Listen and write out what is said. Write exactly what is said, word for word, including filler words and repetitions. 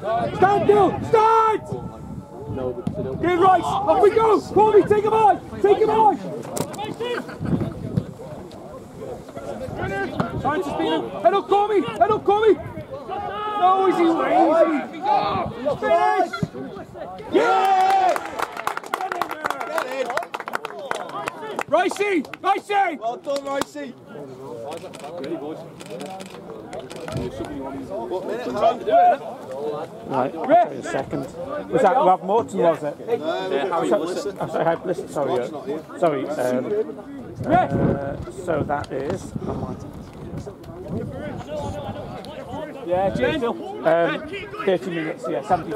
Stand still! Start! Get right! Off we go! Corby, take him on! Take him on! Trying to speed him. Head up, Corby! Head up, Corby! No, easy, easy! Finish! Yeah! Get in! Ricey! Ricey! Well done, Ramsey. What minute? Time to do it. Right, wait a second. Was that Rob Morton, was it? No, Harry Blissett. I'm sorry, Harry Blissett, sorry. Uh, sorry, um, uh, so that is... Yeah, Jane. Um, thirty minutes, yeah, seventy.